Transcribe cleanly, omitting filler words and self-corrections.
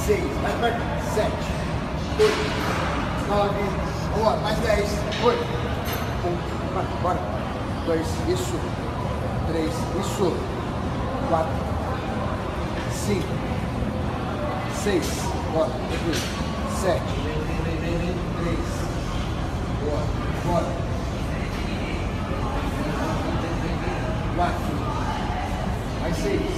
6, mais perto, 7, 8, 9, vamos lá, mais 10, 8, 1, bora, 2, isso, 3, isso, 4, 5, 6, bora, 7, 3, bora, 4, mais 6,